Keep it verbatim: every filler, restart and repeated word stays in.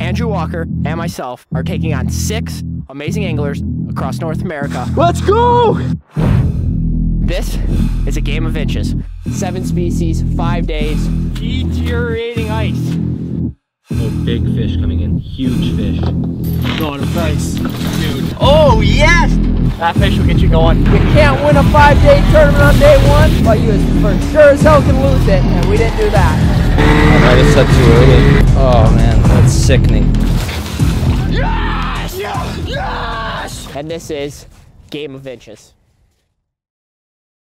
Andrew Walker and myself are taking on six amazing anglers across North America. Let's go! This is a game of inches. Seven species, five days, deteriorating ice. Oh, big fish coming in. Huge fish. Going to face. Dude. Oh, yes! That fish will get you going. You can't win a five-day tournament on day one, but you for sure as hell can lose it, and we didn't do that. I might have said too early. Oh, man, that's sickening. Yes! Yes! Yes! And this is Game of Inches.